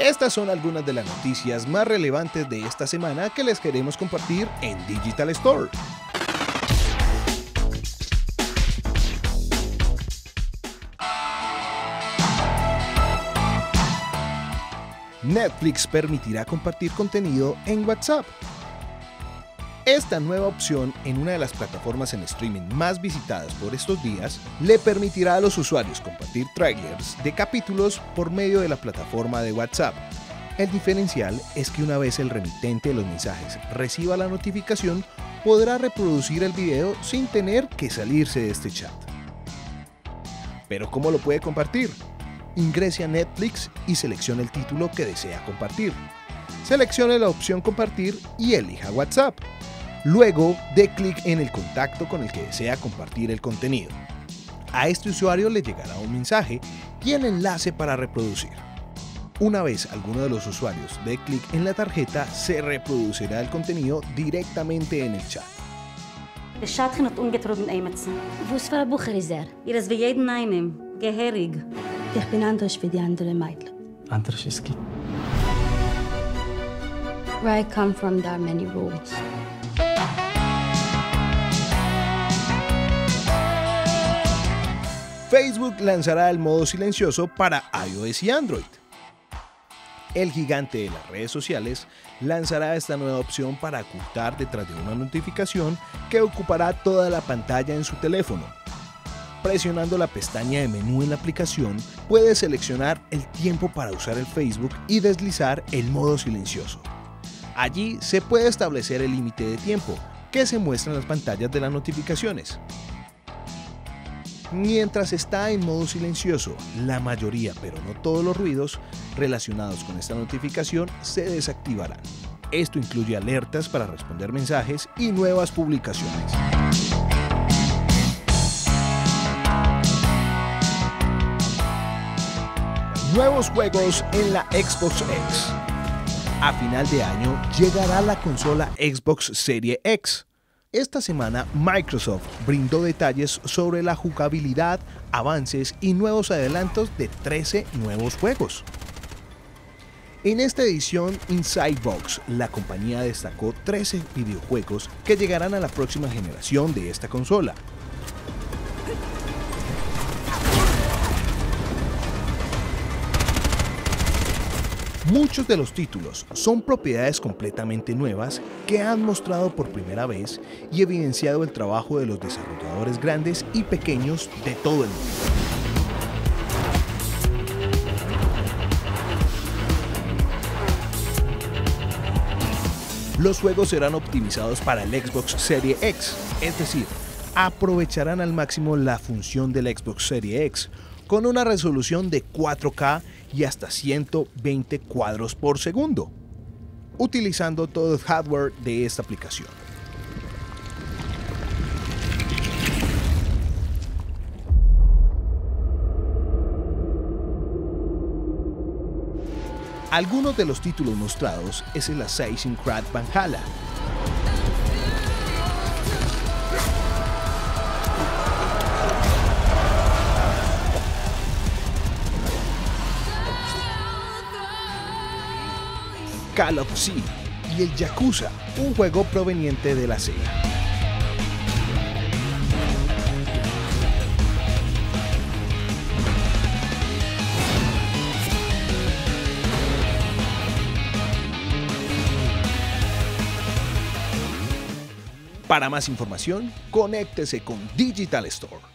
Estas son algunas de las noticias más relevantes de esta semana que les queremos compartir en Digital Store. Netflix permitirá compartir contenido en WhatsApp. Esta nueva opción en una de las plataformas en streaming más visitadas por estos días le permitirá a los usuarios compartir trailers de capítulos por medio de la plataforma de WhatsApp. El diferencial es que una vez el remitente de los mensajes reciba la notificación, podrá reproducir el video sin tener que salirse de este chat. ¿Pero cómo lo puede compartir? Ingrese a Netflix y seleccione el título que desea compartir. Seleccione la opción Compartir y elija WhatsApp. Luego, dé clic en el contacto con el que desea compartir el contenido. A este usuario le llegará un mensaje y el enlace para reproducir. Una vez alguno de los usuarios dé clic en la tarjeta, se reproducirá el contenido directamente en el chat. الشات خنت ungetrunken Eimetsen. Wo ist Frau Bucherer? Ihr ist wie jeden einem, geherig. Ich bin anders wie die anderen Mädchen. Anders ist es. Where I come from, there are many rules. Facebook lanzará el modo silencioso para iOS y Android. El gigante de las redes sociales lanzará esta nueva opción para ocultar detrás de una notificación que ocupará toda la pantalla en su teléfono. Presionando la pestaña de menú en la aplicación, puedes seleccionar el tiempo para usar el Facebook y deslizar el modo silencioso. Allí se puede establecer el límite de tiempo que se muestra en las pantallas de las notificaciones. Mientras está en modo silencioso, la mayoría, pero no todos los ruidos relacionados con esta notificación se desactivarán. Esto incluye alertas para responder mensajes y nuevas publicaciones. Nuevos juegos en la Xbox X. A final de año llegará la consola Xbox Series X. Esta semana Microsoft brindó detalles sobre la jugabilidad, avances y nuevos adelantos de 13 nuevos juegos. En esta edición Inside Box, la compañía destacó 13 videojuegos que llegarán a la próxima generación de esta consola. Muchos de los títulos son propiedades completamente nuevas que han mostrado por primera vez y evidenciado el trabajo de los desarrolladores grandes y pequeños de todo el mundo. Los juegos serán optimizados para el Xbox Series X, es decir, aprovecharán al máximo la función del Xbox Series X con una resolución de 4K y hasta 120 cuadros por segundo, utilizando todo el hardware de esta aplicación. Algunos de los títulos mostrados es el Assassin's Creed Valhalla, Call of Sea y el Yakuza, un juego proveniente de la Sega. Para más información, conéctese con Digital Store.